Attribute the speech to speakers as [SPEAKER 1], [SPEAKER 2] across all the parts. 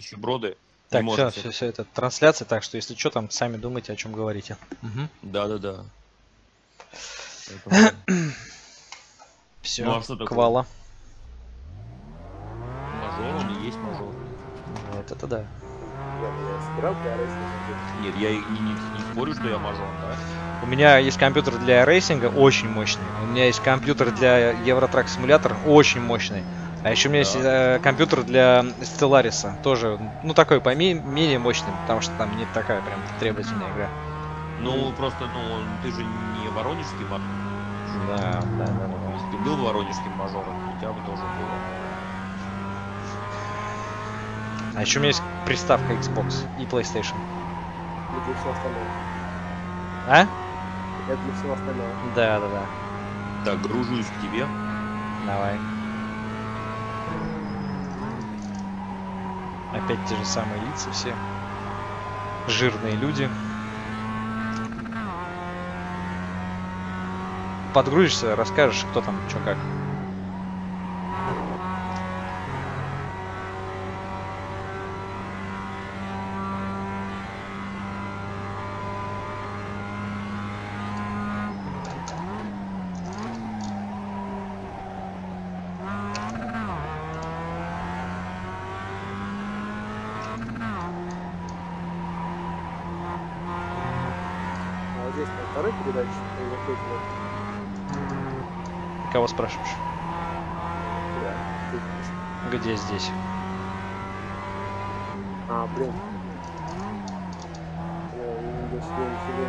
[SPEAKER 1] нищеброды.
[SPEAKER 2] Так, все, это трансляция, так что если что, там сами думайте, о чем говорите.
[SPEAKER 1] Да.
[SPEAKER 2] Все,
[SPEAKER 1] ну, а что такое?
[SPEAKER 2] Квала.
[SPEAKER 1] Мажор, он и есть мажор.
[SPEAKER 2] Нет, это да.
[SPEAKER 1] Нет, я не спорю, что я мажор, да?
[SPEAKER 2] У меня есть компьютер для рейсинга очень мощный. У меня есть компьютер для Евротрак симулятор очень мощный. А еще у меня есть компьютер для Stellaris, тоже, ну, такой менее мощный, потому что там не такая прям требовательная игра.
[SPEAKER 1] Ну, просто, ну, ты же не воронежский мажор.
[SPEAKER 2] Да.
[SPEAKER 1] Если ты был воронежским мажором, у тебя бы тоже было.
[SPEAKER 2] А еще у меня есть приставка Xbox и PlayStation.
[SPEAKER 3] И для всего остального.
[SPEAKER 2] А?
[SPEAKER 3] Это для всего остального.
[SPEAKER 2] Да.
[SPEAKER 1] Так, гружусь к тебе.
[SPEAKER 2] Давай. Опять те же самые лица все. Жирные люди. Подгрузишься, расскажешь, кто там, что как.
[SPEAKER 3] А здесь на второй передаче
[SPEAKER 2] Кого спрашиваешь?
[SPEAKER 3] Да.
[SPEAKER 2] Где здесь?
[SPEAKER 3] А, блин. Я не себе.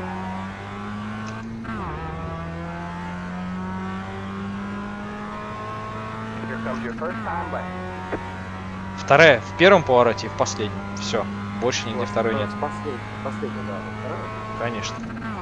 [SPEAKER 2] Вторая в первом повороте и в последнем. Все. Больше нигде второй нет.
[SPEAKER 3] Последний, да. Вторая?
[SPEAKER 2] Конечно.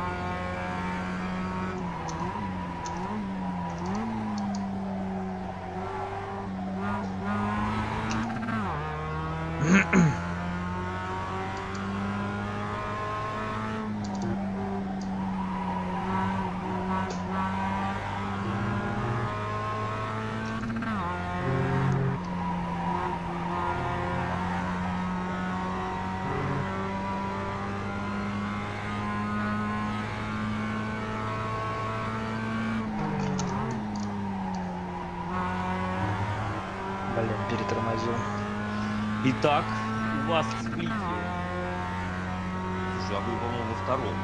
[SPEAKER 2] Блин, перетормозил.
[SPEAKER 1] Итак, у вас в сплите. Слушай, а вы, по-моему, во втором.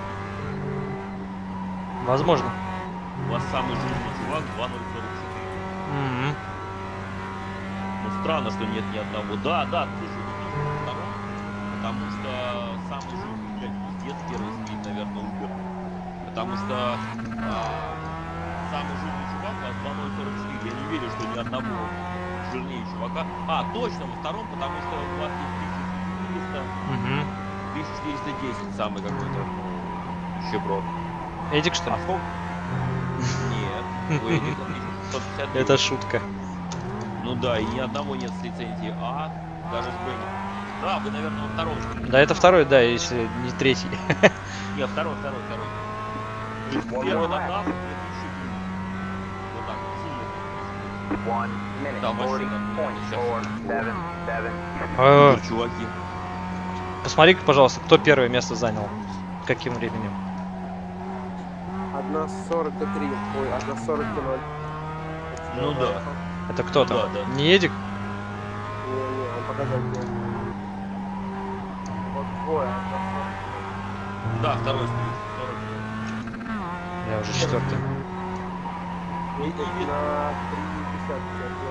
[SPEAKER 2] Возможно.
[SPEAKER 1] У вас самый жирный чувак 2044. Ну, странно, что нет ни одного. Да, слушай, вы во втором, потому что самый жирный, блядь, пиздец, первый сплит, наверное, умер. Потому что самый жирный чувак у вас 2044. Я не верю, что ни одного жирнее чувака. А, точно, во втором, потому что у вас есть 1400, 1410 самый какой-то щеброд.
[SPEAKER 2] Эдик, что ли?
[SPEAKER 1] А сколько? Нет, у Эдика 1659.
[SPEAKER 2] Это шутка.
[SPEAKER 1] Ну да, и ни одного нет с лицензией А, даже с Бенни. Да, вы, наверное, во втором.
[SPEAKER 2] Да, это второй, да, если не третий.
[SPEAKER 1] Нет, второй. Первый на нас, 2000. Вот так, сильно. Да, машина. Сейчас. Чуваки.
[SPEAKER 2] Посмотри-ка, пожалуйста, кто первое место занял. Каким временем?
[SPEAKER 3] 1.43. Ой, 1.40.
[SPEAKER 1] Ну да.
[SPEAKER 2] Это кто там?
[SPEAKER 1] Да.
[SPEAKER 2] Не Эдик?
[SPEAKER 3] Не, он показал мне. Вот двое.
[SPEAKER 1] Да, второй сплит. 40.
[SPEAKER 2] Я уже четвертый.
[SPEAKER 3] И на 3.50.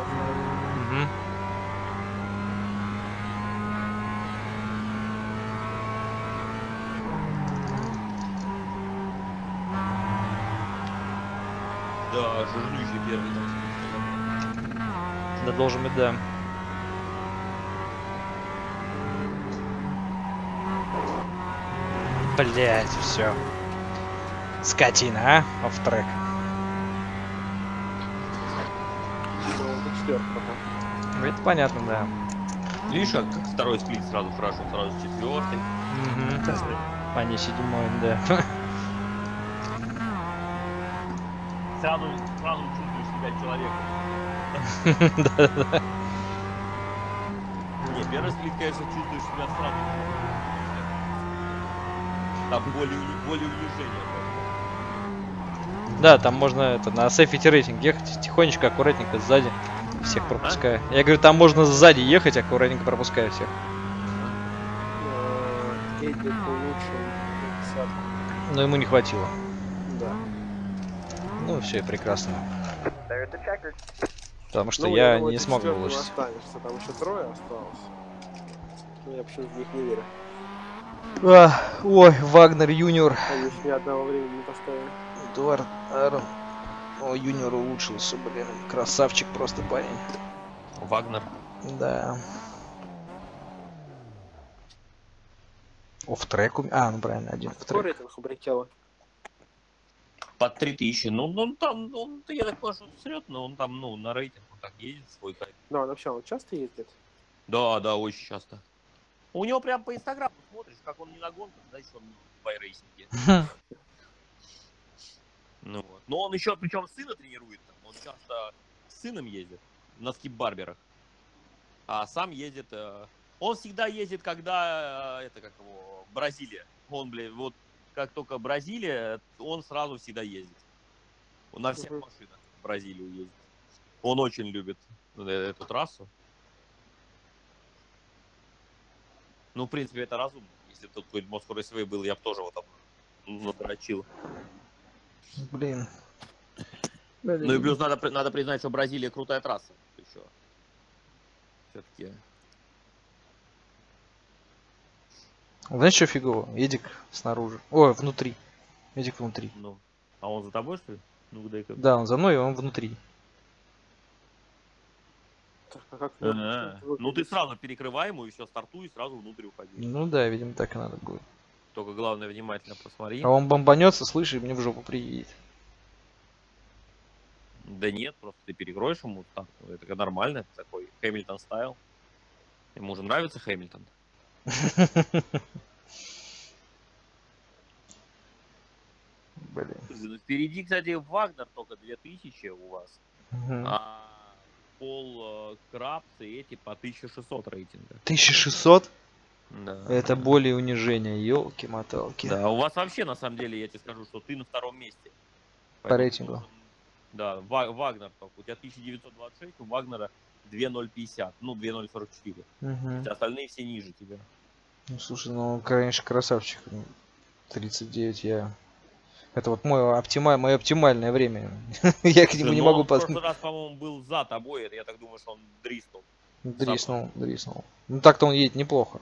[SPEAKER 1] Да, жирнющий первый там.
[SPEAKER 2] Да, должен быть, да. Блять, все. Скотина, а? Офф-трек.
[SPEAKER 3] Четвертый пока.
[SPEAKER 2] Это понятно, да.
[SPEAKER 1] Видишь, как второй сплит сразу хорошо, сразу четвертый.
[SPEAKER 2] А не седьмой, да.
[SPEAKER 1] Сразу чувствуешь себя человеком.
[SPEAKER 2] Да.
[SPEAKER 1] Нет, Первый сплит, конечно, чувствуешь себя сразу. Там более унижение.
[SPEAKER 2] Да, там можно это на safety рейтинг ехать тихонечко, аккуратненько сзади всех пропуская. Я говорю, там можно сзади ехать, аккуратненько пропуская всех.
[SPEAKER 3] Эдик улучшил 50.
[SPEAKER 2] Но ему не хватило.
[SPEAKER 3] Да.
[SPEAKER 2] Ну все, прекрасно. Потому что
[SPEAKER 3] Ну,
[SPEAKER 2] я
[SPEAKER 3] думаю,
[SPEAKER 2] не
[SPEAKER 3] ты
[SPEAKER 2] смог
[SPEAKER 3] четвёртым
[SPEAKER 2] выложить.
[SPEAKER 3] останешься, там еще трое осталось. Но я почему-то в них не верю.
[SPEAKER 2] Ой, Вагнер Юниор.
[SPEAKER 3] Они еще ни одного времени не поставили.
[SPEAKER 2] Эдуард Арон. О, Юниор улучшился, блин. Красавчик просто парень.
[SPEAKER 1] Вагнер.
[SPEAKER 2] Да. Офф-трек. Ну правильно, один
[SPEAKER 3] Какой
[SPEAKER 2] офф-трек.
[SPEAKER 3] рейтинг у Брикела?
[SPEAKER 1] Под 3000. Ну, он там, я так понял, что он срет, но он там, ну, на рейтинг он так ездит свой хайп.
[SPEAKER 3] Ну, он вообще, он часто ездит?
[SPEAKER 1] Да, очень часто. У него прям по инстаграму смотришь, как он не на гонках, значит он не в байрейсинге. Ну вот. Но он еще, причем сына тренирует, он часто с сыном ездит на скип-барберах. А сам ездит, он всегда ездит, когда, это как его, Бразилия. Он, блин, вот как только Бразилия, он сразу всегда ездит. Он на всех машинах в Бразилию ездит. Он очень любит эту трассу. Ну, в принципе, это разумно. Если тут какой-нибудь Moscow Raceway был, я бы тоже его там надрочил.
[SPEAKER 2] Блин.
[SPEAKER 1] Ну и плюс надо признать, что Бразилия крутая трасса. Еще. Все-таки.
[SPEAKER 2] Знаешь, что фигово? Эдик снаружи. Ой, внутри. Эдик внутри.
[SPEAKER 1] Ну. А он за тобой, что ли? Ну, дай-ка.
[SPEAKER 2] Да, он за мной, и он внутри.
[SPEAKER 3] Так, а как
[SPEAKER 1] Ну ты сразу перекрывай ему и все, стартуй и сразу внутрь уходи.
[SPEAKER 2] Ну да, видимо, так и надо будет.
[SPEAKER 1] Только главное внимательно посмотри.
[SPEAKER 2] А он бомбанется, слышишь, и мне в жопу приедет.
[SPEAKER 1] Да нет, просто ты перекроешь ему старт. Это нормально, это такой Хэмилтон стайл. Ему уже нравится Хэмилтон.
[SPEAKER 2] Блин.
[SPEAKER 1] Впереди, кстати, Вагнер только 2000 у вас. А Пол Крабс и эти по 1600 рейтинга.
[SPEAKER 2] 1600?
[SPEAKER 1] Да.
[SPEAKER 2] Это более унижение, елки-моталки.
[SPEAKER 1] Да, у вас вообще, на самом деле, я тебе скажу, что ты на втором месте.
[SPEAKER 2] По рейтингу.
[SPEAKER 1] Да, Вагнер только. У тебя 1926, у Вагнера 2050, ну 2044. Все остальные все ниже тебя.
[SPEAKER 2] Ну слушай, ну конечно красавчик. 39 я. Это вот мое оптимальное время. Я к нему не могу
[SPEAKER 1] в прошлый раз, по-моему, был за тобой, это я так думаю, что он дриснул.
[SPEAKER 2] Дриснул. Ну так-то он едет неплохо.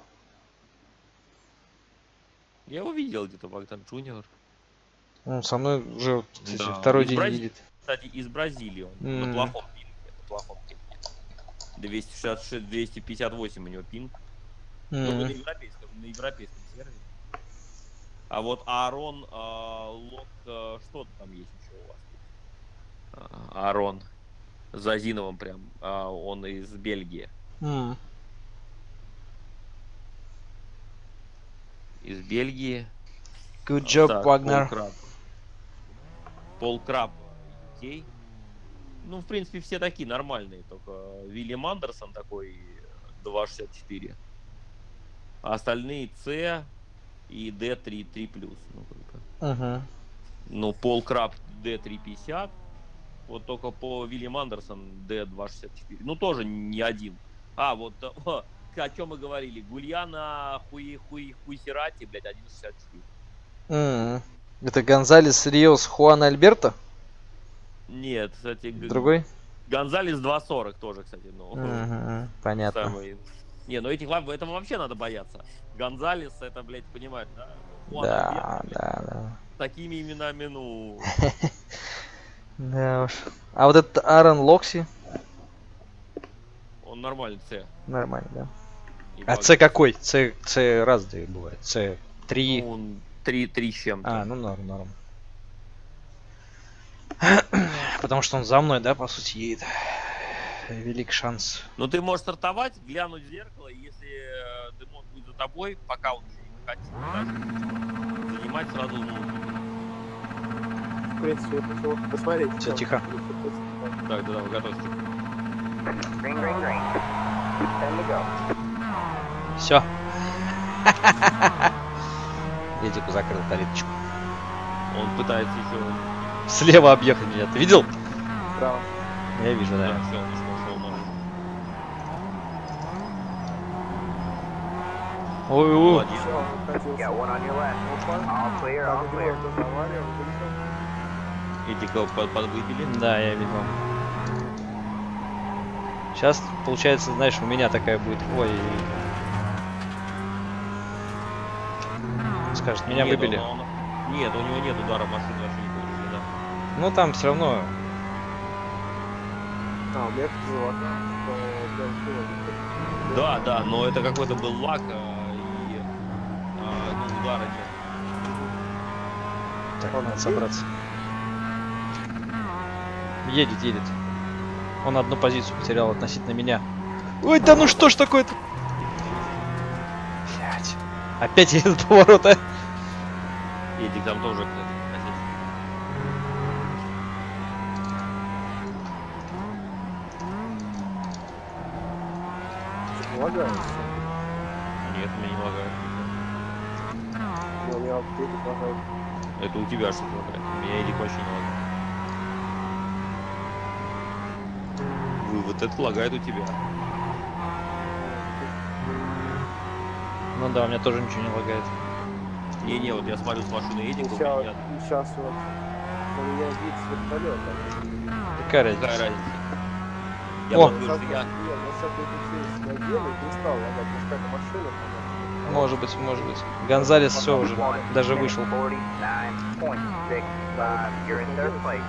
[SPEAKER 1] Я его видел где-то, Богдан Джуниор.
[SPEAKER 2] Он со мной уже
[SPEAKER 1] Да.
[SPEAKER 2] второй день едет.
[SPEAKER 1] Кстати, из Бразилии он. На плохом пинге. 266, 258 у него пинг. Только на европейском сервере. А вот Аарон Лок, что там есть еще у вас? Аарон Зазиновым прям, он из Бельгии. Из Бельгии.
[SPEAKER 2] Good job, Вагнер.
[SPEAKER 1] Пол Краб UK. Ну, в принципе, все такие нормальные, только Вильям Андерсон такой 2.64. А остальные C и D3+. Ну, Пол Краб D350. Вот только по Вильям Андерсон D264. Ну, тоже не один. А, вот о чем мы говорили. Гульяна Хуйсерати, блядь, 1.64.
[SPEAKER 2] Это Гонзалес Риос Хуан Альберто?
[SPEAKER 1] Нет, кстати.
[SPEAKER 2] Другой?
[SPEAKER 1] Гонзалес 2.40 тоже, кстати. Ну,
[SPEAKER 2] понятно.
[SPEAKER 1] Самый... Не, ну этого вообще надо бояться. Гонзалес, это, блядь, понимаешь, да?
[SPEAKER 2] Да, да.
[SPEAKER 1] Такими именами, ну...
[SPEAKER 2] Да уж. А вот этот Аарон Локси?
[SPEAKER 1] Он нормальный, С.
[SPEAKER 2] Нормально, да. А С какой? С разные бывает. С3.
[SPEAKER 1] Ну, он 3 с чем-то.
[SPEAKER 2] Ну норм. Потому что он за мной, да, по сути, едет. Велик шанс.
[SPEAKER 1] Ну ты можешь стартовать, глянуть в зеркало, и если Демон будет за тобой, пока он еще не катится, занимать сразу
[SPEAKER 3] В принципе, я хочу посмотреть.
[SPEAKER 2] Все, тихо.
[SPEAKER 1] Так, да, готовься.
[SPEAKER 2] Все. Эдику закрыл калиточку.
[SPEAKER 1] Он пытается еще...
[SPEAKER 2] Слева объехать меня. Ты видел?
[SPEAKER 3] Справа.
[SPEAKER 2] Я вижу, да.
[SPEAKER 1] Да, все, он ушел на руль.
[SPEAKER 2] Ой,
[SPEAKER 1] Молодец.
[SPEAKER 3] Все, он катился. Опа. Так, где тоже авария, он вылетел.
[SPEAKER 1] Эдика подвыбили.
[SPEAKER 2] Да, я видел. Сейчас, получается, знаешь, у меня такая будет. Ой. Скажет, меня
[SPEAKER 1] Нет,
[SPEAKER 2] выбили.
[SPEAKER 1] Нет, у него нет удара в машину, вообще не повредили, да.
[SPEAKER 2] Ну там все равно.
[SPEAKER 3] А, у меня кто-то заводил, что
[SPEAKER 1] Да, да, но это какой-то был лак, и ну, удара нет.
[SPEAKER 2] Так,
[SPEAKER 3] Он
[SPEAKER 2] надо
[SPEAKER 3] едет?
[SPEAKER 2] собраться. Едет, едет. Он одну позицию потерял относительно меня. Ой, да ну что ж такое-то? Блять. Опять едет поворота.
[SPEAKER 1] Эдик там тоже, кстати, катился.
[SPEAKER 3] лагается.
[SPEAKER 1] Нет, меня не лагает.
[SPEAKER 3] Ну, у меня вот Эдик лагает.
[SPEAKER 1] Это у тебя что-то лагает. У меня Эдик вообще не лагает. Вот это лагает у тебя.
[SPEAKER 2] Ну да, у меня тоже ничего не лагает.
[SPEAKER 1] Не-не, вот я смотрю с машины Эдика, у
[SPEAKER 3] Сейчас,
[SPEAKER 1] меня
[SPEAKER 3] сейчас вот у меня вид с вертолета.
[SPEAKER 2] Какая разница?
[SPEAKER 1] какая разница. Я
[SPEAKER 2] О!
[SPEAKER 1] вот говорю, что я...
[SPEAKER 3] Нет, ну сейчас переключились на дело, и не стал лагать, потому что какая-то машина. по-моему.
[SPEAKER 2] Может быть, может быть. Гонзалес все уже, даже вышел.
[SPEAKER 4] 49.65. You're in third place.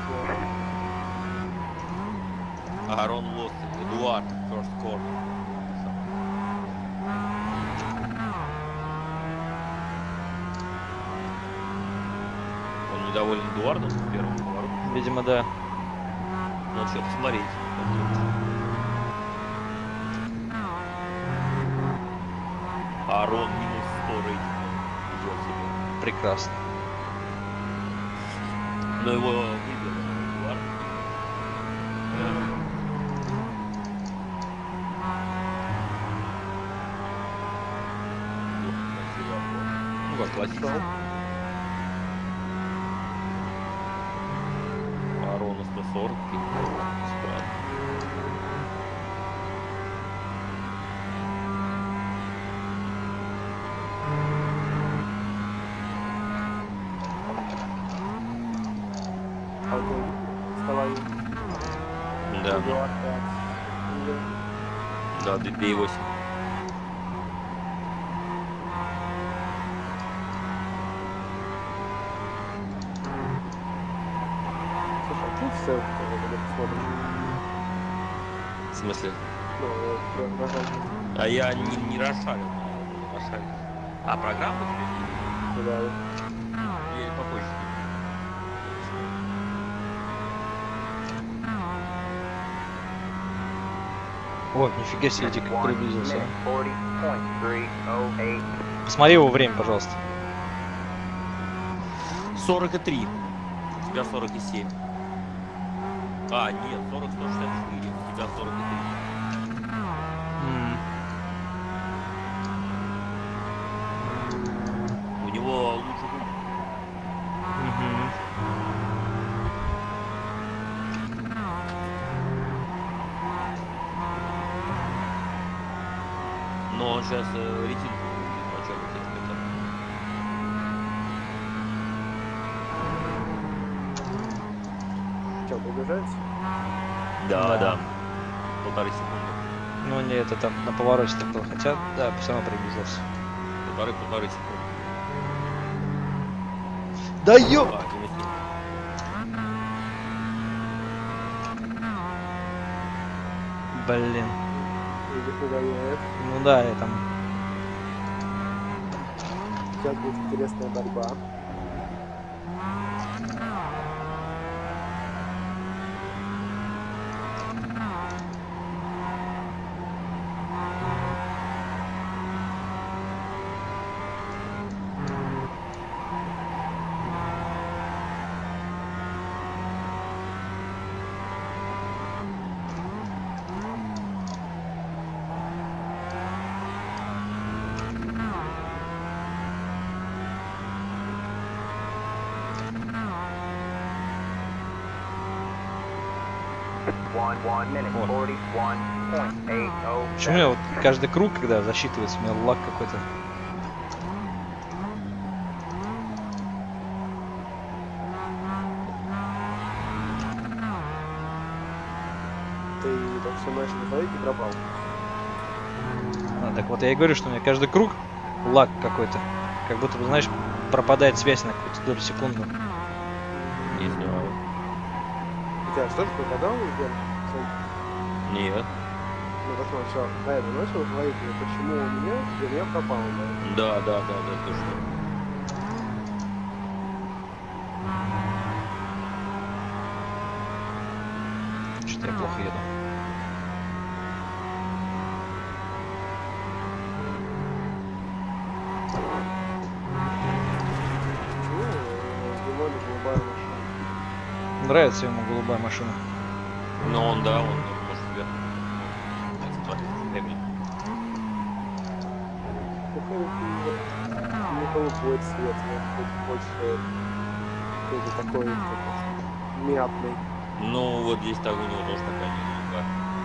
[SPEAKER 1] Аарон Лосс, Эдуард, first corner. Он недоволен Эдуардом в первом повороте.
[SPEAKER 2] Видимо, да.
[SPEAKER 1] Надо что посмотреть. Аарон минус 100 рейтинга. Идет себе.
[SPEAKER 2] Прекрасно.
[SPEAKER 1] Но его выбил Эдуард. Ну как классический. Аарона 140. Странно.
[SPEAKER 3] А вот вставай.
[SPEAKER 1] Да,
[SPEAKER 3] Эдуард,
[SPEAKER 1] да, 2,8.
[SPEAKER 3] Слушай, а ты все когда посмотришь?
[SPEAKER 1] В смысле?
[SPEAKER 3] Ну, прям нажал.
[SPEAKER 1] А я не расшарил. Расшарил. А программу
[SPEAKER 3] Да,
[SPEAKER 1] или попозже?
[SPEAKER 2] О, нифига себе, Эдик как приблизился.
[SPEAKER 4] 40.308.
[SPEAKER 2] Посмотри его время, пожалуйста.
[SPEAKER 1] 43. У тебя 47. А, нет, 40, 164. У тебя 43. У него лучше будет.
[SPEAKER 2] Мгм.
[SPEAKER 1] Но он сейчас ретинку будет начальник этих этапов.
[SPEAKER 3] что, приближается?
[SPEAKER 1] Да,
[SPEAKER 2] Да.
[SPEAKER 1] да. 1,5 секунды.
[SPEAKER 2] Ну не, это там на повороте так было. Хотя, да, все равно приблизился.
[SPEAKER 1] 1,5 секунды.
[SPEAKER 2] Да ё!
[SPEAKER 1] А, минус 7.
[SPEAKER 2] Блин.
[SPEAKER 3] Эдик нагоняет.
[SPEAKER 2] Ну да, я там.
[SPEAKER 3] Сейчас будет интересная борьба.
[SPEAKER 4] 1 minute
[SPEAKER 2] О.
[SPEAKER 4] 41.80.
[SPEAKER 2] Почему у меня вот каждый круг, когда засчитывается, у меня лаг какой-то?
[SPEAKER 3] Ты так все начал говорить и пропал.
[SPEAKER 2] А, так вот я и говорю, что у меня каждый круг лаг какой-то. Как будто бы, знаешь, пропадает связь на какую-то долю секунды.
[SPEAKER 1] Не знаю.
[SPEAKER 3] У тебя что же пропадал, Ген?
[SPEAKER 1] Нет.
[SPEAKER 3] Ну, так вот, все, на это начал говорить, почему у меня пропало, наверное.
[SPEAKER 1] Да, точно.
[SPEAKER 2] Что-то я плохо еду.
[SPEAKER 3] Почему Димоне голубая машина?
[SPEAKER 2] Нравится ему голубая машина.
[SPEAKER 1] Но он, да, он может себе времени.
[SPEAKER 3] Не голубой цвет, может быть, больше какой-то такой мятный.
[SPEAKER 1] Ну, вот здесь так у него тоже такая немного.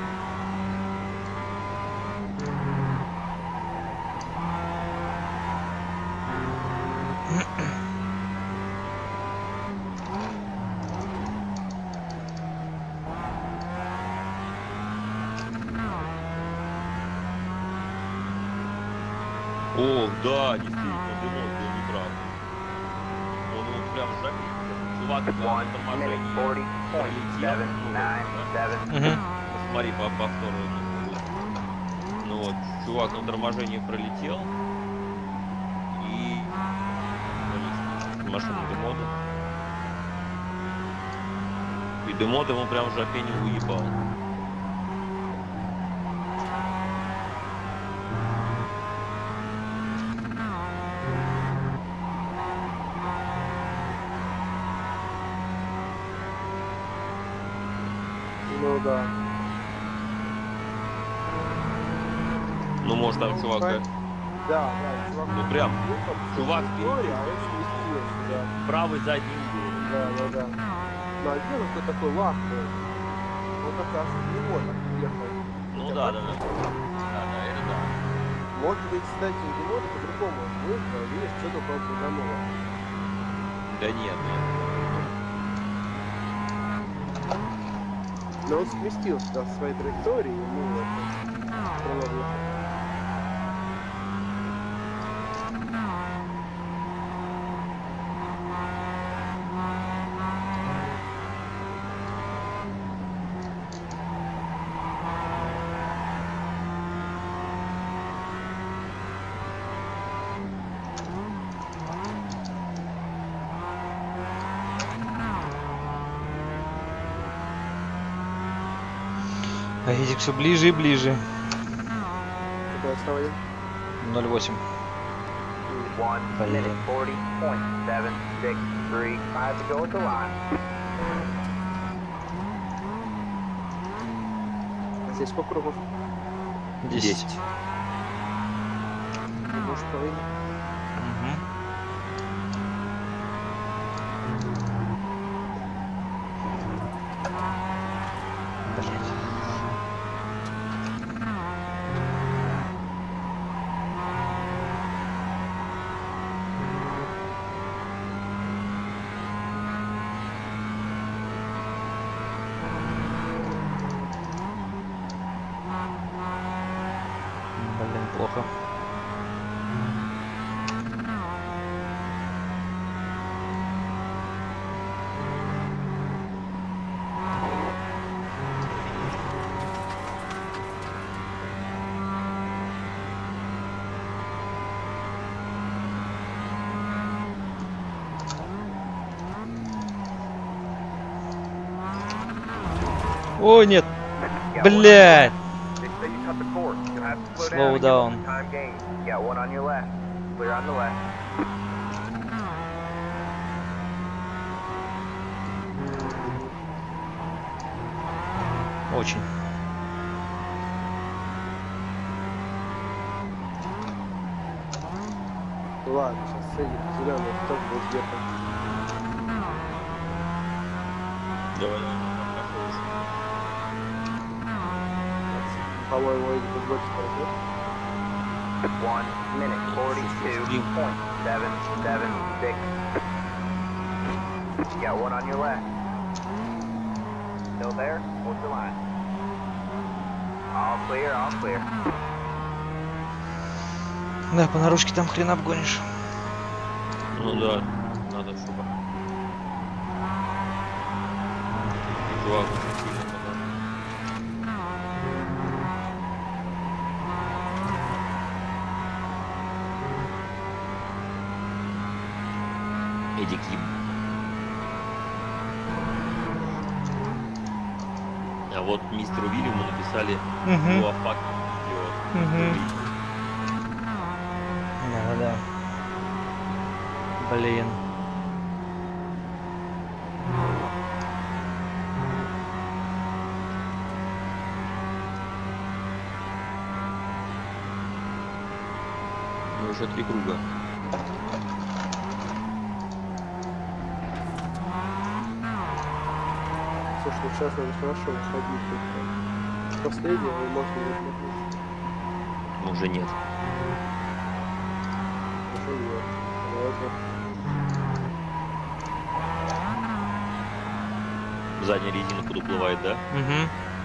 [SPEAKER 1] О, да, действительно, Димон был неправ. Он вот прям жопит. Чувак,
[SPEAKER 4] 1
[SPEAKER 1] на
[SPEAKER 4] minute
[SPEAKER 1] торможении пролетел.
[SPEAKER 4] 40.797.
[SPEAKER 2] Угу.
[SPEAKER 1] Посмотри по повтору. Ну вот, чувак на торможении пролетел. И машину Демода. И Демод ему прям в жопе не уебал.
[SPEAKER 3] Ну да.
[SPEAKER 1] Ну может там чувак, да?
[SPEAKER 3] Да, чувак.
[SPEAKER 1] Ну прям,
[SPEAKER 3] ехал,
[SPEAKER 1] чувак
[SPEAKER 3] история,
[SPEAKER 1] впереди.
[SPEAKER 3] а он сместился, да.
[SPEAKER 1] Правый задний угол.
[SPEAKER 3] Да. Ну, а где он какой такой лахмый? Он как раз от него так ехал.
[SPEAKER 1] Ну
[SPEAKER 3] Хотя
[SPEAKER 1] да,
[SPEAKER 3] бы-
[SPEAKER 1] это да.
[SPEAKER 3] Может быть, кстати, у Димона по-другому вышло, видишь, что такое программово.
[SPEAKER 1] Да нет.
[SPEAKER 3] Но он сместился до своей траектории, ему это крыло въехало.
[SPEAKER 2] А едем все ближе и ближе.
[SPEAKER 3] Какое основание?
[SPEAKER 2] 0,8.
[SPEAKER 4] 1 minute 40.763. 5 to go at the line.
[SPEAKER 3] А здесь сколько кругов?
[SPEAKER 2] 10.
[SPEAKER 3] Может, половина?
[SPEAKER 2] Угу. Блин, плохо. Ой, нет.
[SPEAKER 4] Yeah,
[SPEAKER 2] Блядь.
[SPEAKER 4] They say you cut the course. You'll have to slow
[SPEAKER 2] Slow
[SPEAKER 4] down. and
[SPEAKER 2] down.
[SPEAKER 4] get Time gain. You got one on your left. Clear on the left.
[SPEAKER 2] Очень.
[SPEAKER 3] Ладно, сейчас ценник зеленый тоже будет ехать.
[SPEAKER 1] Давай.
[SPEAKER 3] По-моему, их тут больше пройдет.
[SPEAKER 4] 1 minute 42.776. You got one on your left. Still there? Hold the line. All clear, all clear.
[SPEAKER 2] Да, по наружке там хрен обгонишь.
[SPEAKER 1] Ну да, надо, чтобы... Чувак, очень сильно подал. Эдди Ким. А вот мистеру Вильяму написали
[SPEAKER 2] Мгм.
[SPEAKER 1] «Уафак
[SPEAKER 2] Мгм. Да. Блин.
[SPEAKER 1] Ну, уже 3 круга.
[SPEAKER 3] Слушай, ну сейчас надо хорошо выходить. Последнее, и можно выходить.
[SPEAKER 1] Уже нет.
[SPEAKER 3] Уже нет. Ладно.
[SPEAKER 1] Задняя резина подуплывает, да?
[SPEAKER 2] Угу.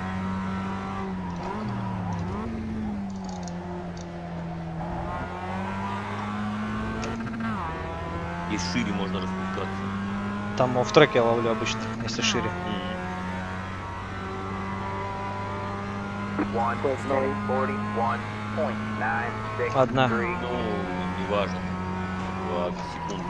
[SPEAKER 1] И шире можно распускаться.
[SPEAKER 2] Там в треке я ловлю обычно, если шире.
[SPEAKER 4] 1 minute 41.963.
[SPEAKER 2] Одна.
[SPEAKER 1] Ну, не важно. 2 секунды.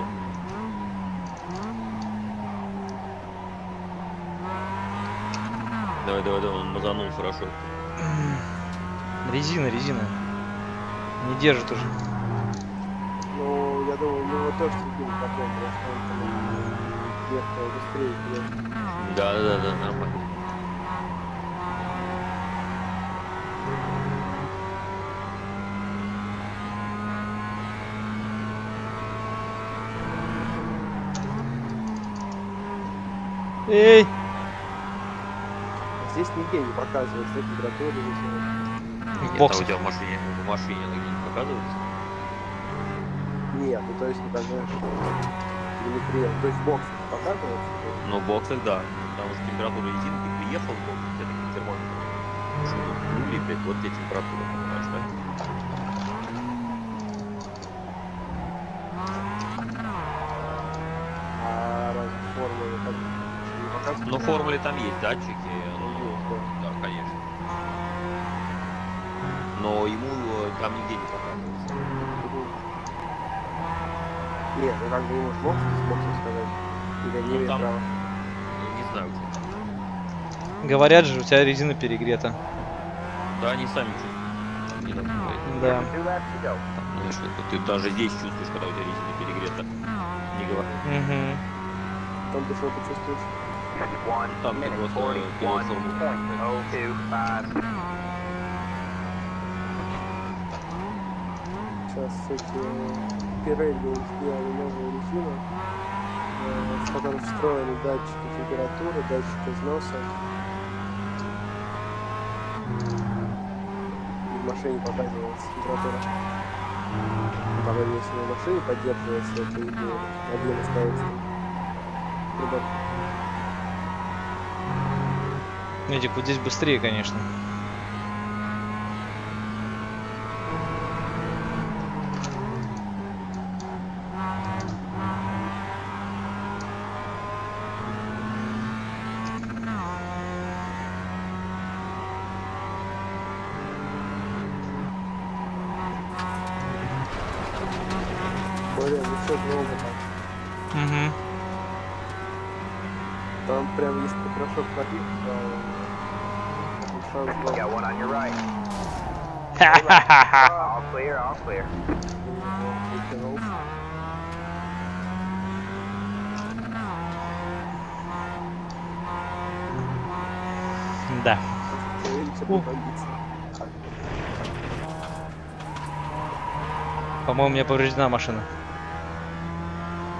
[SPEAKER 1] Давай, он мазанул хорошо.
[SPEAKER 2] Резина. Не держит уже.
[SPEAKER 3] Ну, я думаю, у него тоже сидим потом, просто он там ехал быстрее.
[SPEAKER 1] Да, нормально.
[SPEAKER 2] Эй!
[SPEAKER 3] Здесь нигде не показывается температура.
[SPEAKER 1] Нет,
[SPEAKER 2] Бокс.
[SPEAKER 1] а у тебя в машине нигде не показывается?
[SPEAKER 3] Нет, ну то есть это знаешь, неприятно. То есть бокс показывается.
[SPEAKER 1] Ну, в боксах, да. Потому что температура резины, ты приехал, в бокс, у тебя такие термометры. Шумы, блядь, вот тебе температура, понимаешь, да?
[SPEAKER 3] А разве формулы так не показывают?
[SPEAKER 1] Ну, в формуле там есть датчики, ну, да, конечно. Но ему там нигде не показывается.
[SPEAKER 3] Нет, ну как бы ему ж мог сказать. Или не имеет
[SPEAKER 1] там-
[SPEAKER 3] права.
[SPEAKER 1] Ну, не знаю, кстати.
[SPEAKER 2] Говорят же, у тебя резина перегрета.
[SPEAKER 1] Да, они сами чувствуют. Там не надо говорить.
[SPEAKER 2] Да.
[SPEAKER 4] 2 laps to go.
[SPEAKER 1] Там, знаешь, ты даже здесь чувствуешь, когда у тебя резина перегрета. Не говори.
[SPEAKER 2] Угу.
[SPEAKER 3] Там ты что почувствуешь?
[SPEAKER 4] 1
[SPEAKER 1] Там ты
[SPEAKER 4] minute
[SPEAKER 1] просто пилот формулы.
[SPEAKER 4] 41.025.
[SPEAKER 3] Сейчас эти Pirelli сделали новую резину, в которой встроены датчики температуры, датчик износа. И в машине показывается температура. Там если в машине поддерживается это идея, объем остается.
[SPEAKER 2] Эдик, вот здесь быстрее, конечно.
[SPEAKER 3] Более ничего много там.
[SPEAKER 2] Угу.
[SPEAKER 3] Там прям если ты хорошо пробил, то шанс был.
[SPEAKER 4] Got one on your right.
[SPEAKER 2] Ха-ха-ха-ха.
[SPEAKER 4] All clear, all clear.
[SPEAKER 3] Вытянулся.
[SPEAKER 2] Да.
[SPEAKER 3] Видите, прибомбиться.
[SPEAKER 2] По-моему, у меня повреждена машина.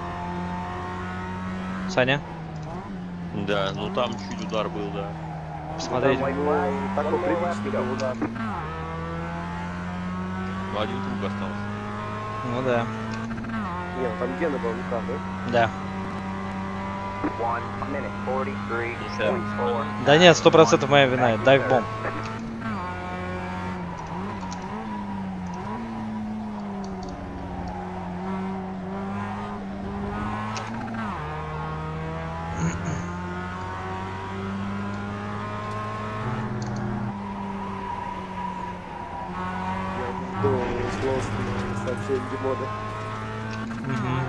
[SPEAKER 2] Саня?
[SPEAKER 1] Да, ну там чуть удар был, да.
[SPEAKER 2] Посмотрите.
[SPEAKER 3] Ну, такой приличный был удар.
[SPEAKER 1] Ну, один круг остался.
[SPEAKER 2] Ну да.
[SPEAKER 3] Нет, там Гена был неправ, да?
[SPEAKER 2] Да.
[SPEAKER 4] 1 minute 43.4.
[SPEAKER 2] Да нет, 100% моя вина. Дайв-бомб.
[SPEAKER 3] Я жду злостные сообщения Димода.
[SPEAKER 2] Мгм.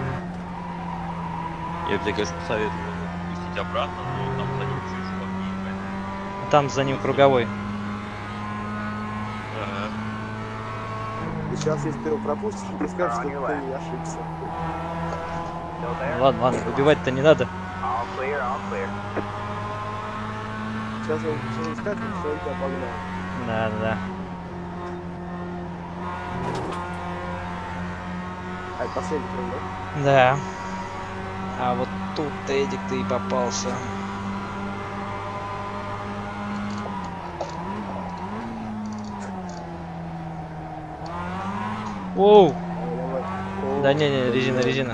[SPEAKER 1] Я бы тебе, конечно, посоветовал его пустить обратно, но там за ним еще чувак не
[SPEAKER 2] Там за ним круговой.
[SPEAKER 1] Ага.
[SPEAKER 3] И сейчас, если ты его пропустишь, ты скажешь, что ты ошибся.
[SPEAKER 4] Still there?
[SPEAKER 2] Ладно, ладно, выбивать-то не надо.
[SPEAKER 4] All clear, all clear.
[SPEAKER 3] Сейчас он скажет, что он тебя погнал.
[SPEAKER 2] Да, да.
[SPEAKER 3] А это последний круг, да?
[SPEAKER 2] Да. А вот тут Эдик-то и попался. Оу!
[SPEAKER 3] Давай, давай. О,
[SPEAKER 2] Да не, резина,
[SPEAKER 3] да.
[SPEAKER 2] резина.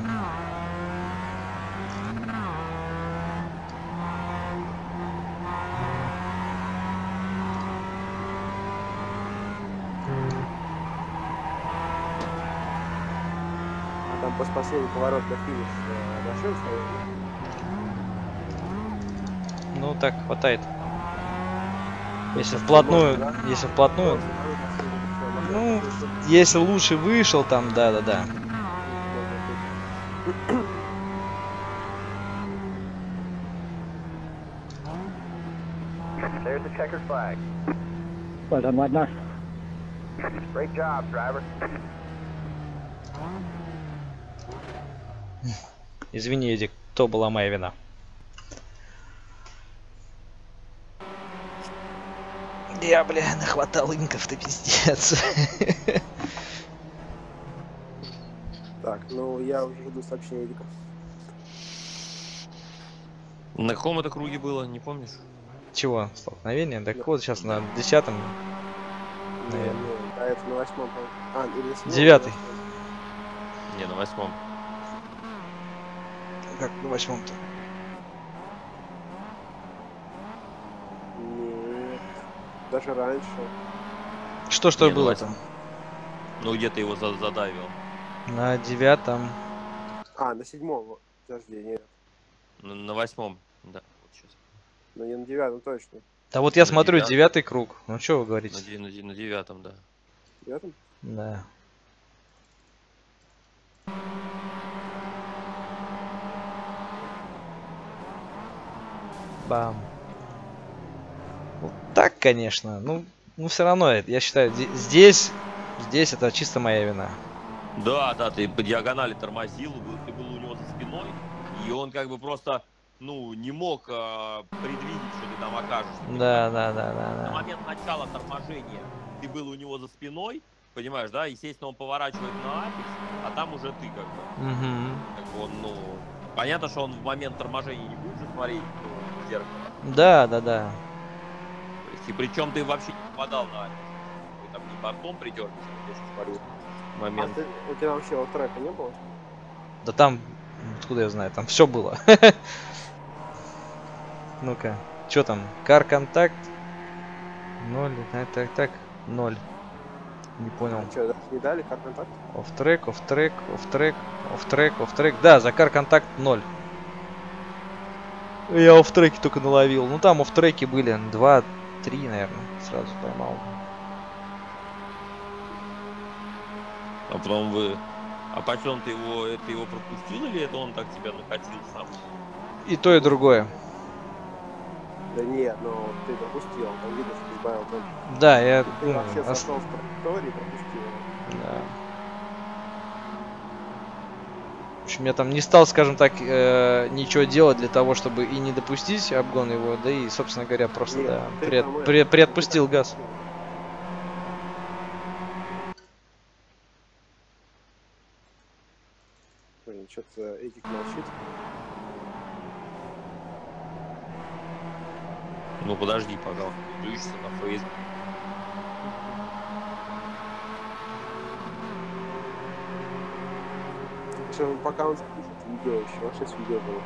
[SPEAKER 3] А там после последнего поворота на финиш дошел свой?
[SPEAKER 2] Ну так, хватает. Если вплотную, если вплотную, ну, если лучше вышел там, да-да-да.
[SPEAKER 4] There's the checkered flag.
[SPEAKER 5] Well done, Wagner.
[SPEAKER 4] Great job, driver.
[SPEAKER 2] Извини, Эдик, то была моя вина. Я, бля, нахватал инков-то пиздец.
[SPEAKER 3] Так, ну я уже жду сообщения Эдика.
[SPEAKER 1] На каком это круге было, не помнишь?
[SPEAKER 2] Чего? Столкновение? Так вот, сейчас на 10-м.
[SPEAKER 3] Не,
[SPEAKER 2] Наверное.
[SPEAKER 3] не, а это на 8-м, по-моему. А, или на 7-м,
[SPEAKER 2] 9-й.
[SPEAKER 1] Не, на 8-м.
[SPEAKER 2] Как на 8-м-то?
[SPEAKER 3] Нет, даже раньше.
[SPEAKER 2] Что
[SPEAKER 1] Не, на
[SPEAKER 2] было
[SPEAKER 1] 8-м.
[SPEAKER 2] там?
[SPEAKER 1] Ну, где ты его задавил?
[SPEAKER 2] На 9-м.
[SPEAKER 3] А, на 7-м, подожди, нет.
[SPEAKER 1] На 8-м, да. Вот сейчас.
[SPEAKER 3] Но не на 9-м точно.
[SPEAKER 2] Да вот я
[SPEAKER 1] На
[SPEAKER 2] смотрю,
[SPEAKER 1] 9-м.
[SPEAKER 2] 9-й круг. Ну что вы
[SPEAKER 1] На
[SPEAKER 2] говорите?
[SPEAKER 1] 9-м, да.
[SPEAKER 3] 9-м?
[SPEAKER 2] Да. Бам. Вот так, конечно. Ну все равно, я считаю, здесь это чисто моя вина.
[SPEAKER 1] Да, да, ты по диагонали тормозил, ты был у него за спиной, и он как бы просто, ну, не мог предвидеть, что ты там окажешься.
[SPEAKER 2] Да,
[SPEAKER 1] понимаешь?
[SPEAKER 2] да, да,
[SPEAKER 1] На
[SPEAKER 2] да,
[SPEAKER 1] момент начала торможения ты был у него за спиной, понимаешь, да? Естественно, он поворачивает на апекс, а там уже ты как бы.
[SPEAKER 2] да. Угу.
[SPEAKER 1] Как бы он, ну, понятно, что он в момент торможения не будет же смотреть, ну, в зеркало.
[SPEAKER 2] Да, да, да.
[SPEAKER 1] То есть, и причем ты вообще не попадал на апекс. Вы там не бортом притерлись, я сейчас смотрю.
[SPEAKER 3] А
[SPEAKER 1] Момент.
[SPEAKER 3] ты, у тебя вообще трека не было?
[SPEAKER 2] Да там, откуда я знаю, там все было. Ну-ка, что там? Кар-контакт? 0, так, 0. Не понял.
[SPEAKER 3] А что, даже не дали как контакт?
[SPEAKER 2] Офф-трек, офф-трек, офф-трек, офф-трек, офф-трек. Да, за кар-контакт 0. Я офф-треки только наловил. Ну там офф-треки были 2-3, наверное, сразу поймал.
[SPEAKER 1] А потом вы... А почем ты его пропустил, или это он так тебя накатил сам?
[SPEAKER 2] И то, и другое.
[SPEAKER 3] Да нет, но ты пропустил, там видно, что ты сбавил темп.
[SPEAKER 2] Да, я...
[SPEAKER 3] Ты вообще сошел с траектории и пропустил его.
[SPEAKER 2] Да. В общем, я там не стал, скажем так, ничего делать для того, чтобы и не допустить обгон его, да и, собственно говоря, просто,
[SPEAKER 3] Нет,
[SPEAKER 2] да,
[SPEAKER 3] ты там
[SPEAKER 2] приотпустил газ.
[SPEAKER 3] Блин, что-то Эдик молчит.
[SPEAKER 1] Ну подожди, пожалуйста, включишься на Facebook.
[SPEAKER 3] Причем пока он запишет видео еще, 6 видео было.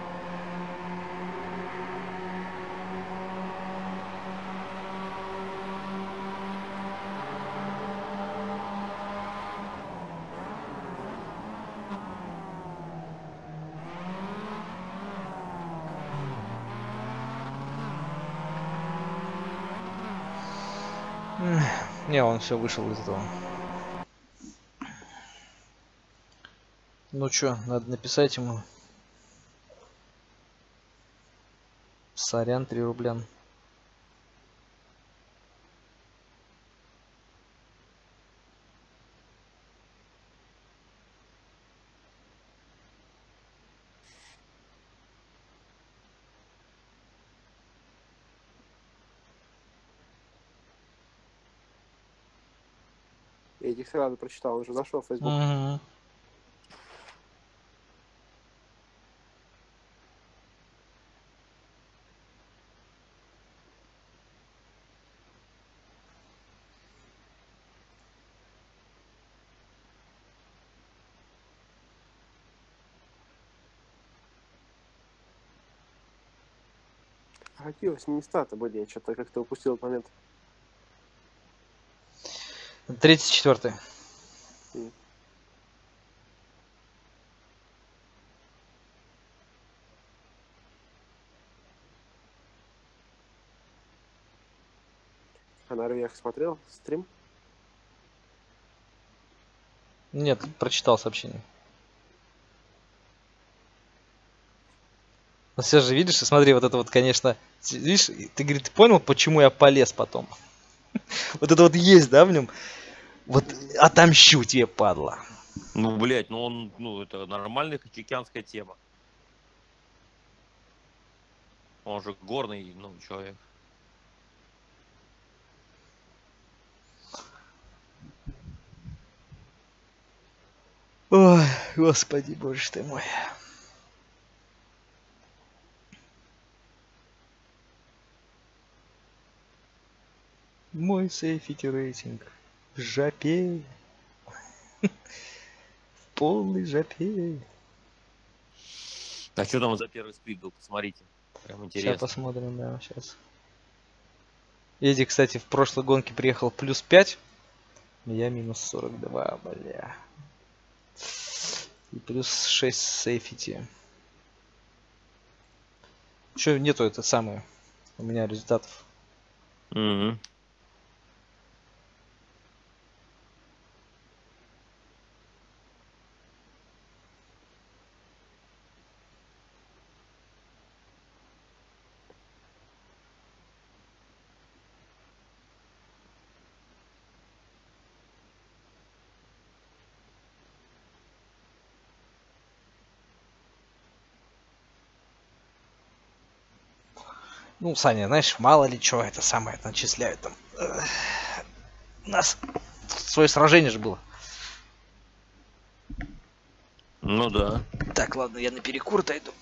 [SPEAKER 2] Не, он все вышел из этого. Ну чё, надо написать ему. Сорян, 3 рубля.
[SPEAKER 3] Я этих сразу прочитал, он уже зашел в Facebook.
[SPEAKER 2] Угу.
[SPEAKER 3] А какие у вас места-то были? Я что-то как-то упустил этот момент.
[SPEAKER 2] 34-й.
[SPEAKER 3] А наверх смотрел стрим?
[SPEAKER 2] Нет, прочитал сообщение. Ну все же видишь, и смотри, вот это вот, конечно, видишь, ты, говорит, ты понял, почему я полез потом? Вот это вот есть, да, в нем? Вот отомщу тебе, падла.
[SPEAKER 1] Ну, блядь, ну он, ну, это нормальная хачикянская тема. Он же горный, ну, человек.
[SPEAKER 2] Ой, господи, боже ты мой. Мой сейфити рейтинг в жопе. В полной жопе.
[SPEAKER 1] А что там за первый сплит был? Посмотрите. Прям
[SPEAKER 2] Сейчас
[SPEAKER 1] интересно.
[SPEAKER 2] посмотрим, да, сейчас. Эдди, кстати, в прошлой гонке приехал плюс 5. Я минус 42, бля. И плюс 6 сейфити. Еще нету это самое. У меня результатов.
[SPEAKER 1] Мгм.
[SPEAKER 2] Ну, Саня, знаешь, мало ли что это самое начисляют там. У нас свое сражение же было.
[SPEAKER 1] Ну да.
[SPEAKER 2] Так, ладно, я на перекур отойду.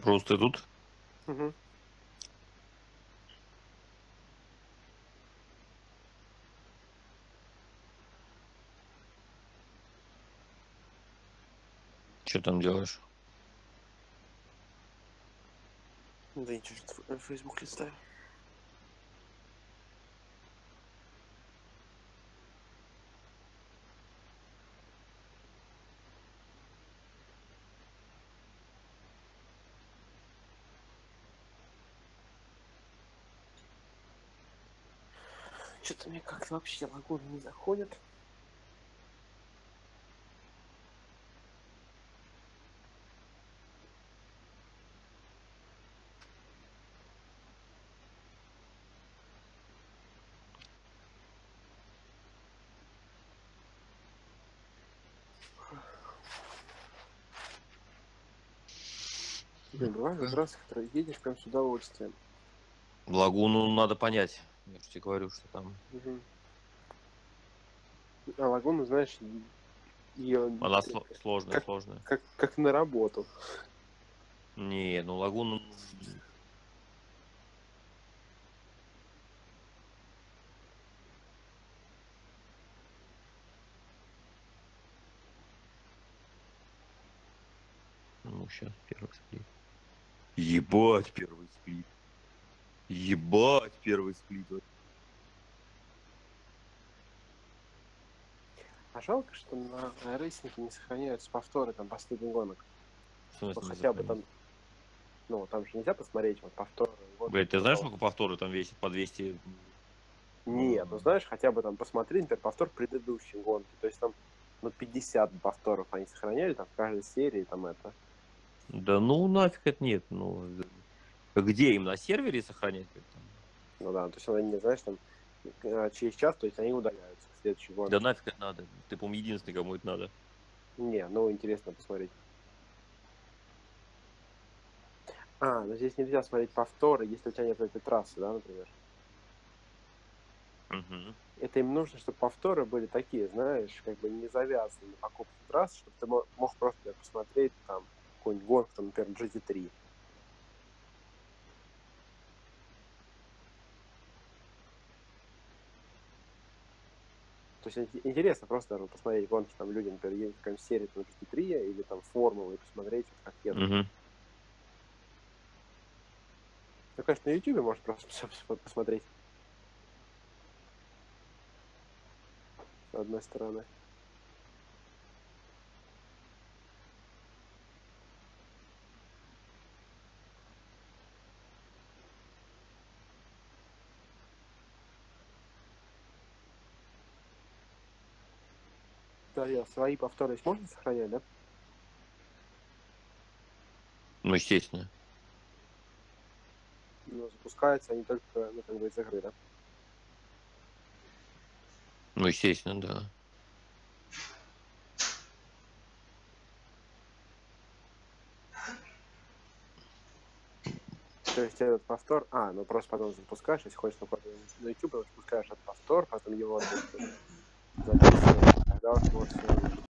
[SPEAKER 1] Просто тут.
[SPEAKER 3] Угу.
[SPEAKER 1] Что там делаешь?
[SPEAKER 3] Да ничего, что в Facebook листаю. Что-то мне как-то вообще лагуны не заходят. Блин, бывают трассы, которые едешь прям с удовольствием.
[SPEAKER 1] Лагуну надо понять. Я же тебе говорю, что там...
[SPEAKER 3] Угу. А лагуну, знаешь, ее
[SPEAKER 1] Она сложная,
[SPEAKER 3] как,
[SPEAKER 1] сложная.
[SPEAKER 3] как на работу.
[SPEAKER 1] Не, ну лагуну... Ну, сейчас первый сплит. Ебать, первый сплит. Ебать, первый сплит.
[SPEAKER 3] А жалко, что на рейсинге не сохраняются повторы там последних гонок.
[SPEAKER 1] В смысле,
[SPEAKER 3] Ну,
[SPEAKER 1] не
[SPEAKER 3] хотя бы
[SPEAKER 1] сохранить?
[SPEAKER 3] там, ну, там же нельзя посмотреть вот повторы.
[SPEAKER 1] Блять, ты знаешь, сколько повторы там весит? По 200...
[SPEAKER 3] Нет, ну знаешь, хотя бы там посмотри, например, повтор предыдущей гонки. То есть там, ну, 50 повторов они сохраняли там в каждой серии, там это.
[SPEAKER 1] Да ну нафиг это нет. Ну, где им на сервере сохранять?
[SPEAKER 3] Ну да, то есть они, знаешь, там через час, то есть они удаляются к следующей
[SPEAKER 1] Да
[SPEAKER 3] гонке.
[SPEAKER 1] нафиг это надо. Ты, по-моему, единственный, кому это надо.
[SPEAKER 3] Не, ну интересно посмотреть. А, ну здесь нельзя смотреть повторы, если у тебя нет этой трассы, да, например.
[SPEAKER 1] Угу.
[SPEAKER 3] Это им нужно, чтобы повторы были такие, знаешь, как бы не завязаны на покупке трасс, чтобы ты мог просто например, посмотреть там какую-нибудь гонку, там, например, GT3. То есть интересно просто даже посмотреть гонки, там люди, например, едут в какой-нибудь серии там, GT3 или там формулы и посмотреть, вот, как едут.
[SPEAKER 1] Угу.
[SPEAKER 3] Ну, конечно, на YouTube можно просто посмотреть. С одной стороны. Да, свои повторы здесь можно сохранять, да?
[SPEAKER 1] Ну, естественно.
[SPEAKER 3] Но запускаются они только, ну, как бы из игры, да?
[SPEAKER 1] Ну, естественно, да.
[SPEAKER 3] То есть этот повтор... А, ну просто потом запускаешь, если хочешь на YouTube, запускаешь этот повтор, потом его записываешь, тогда уже можешь